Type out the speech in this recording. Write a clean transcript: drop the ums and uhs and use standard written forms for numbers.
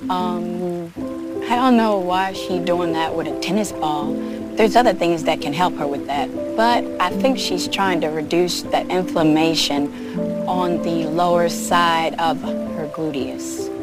I don't know why she's doing that with a tennis ball. There's other things that can help her with that. But I think she's trying to reduce the inflammation on the lower side of her gluteus.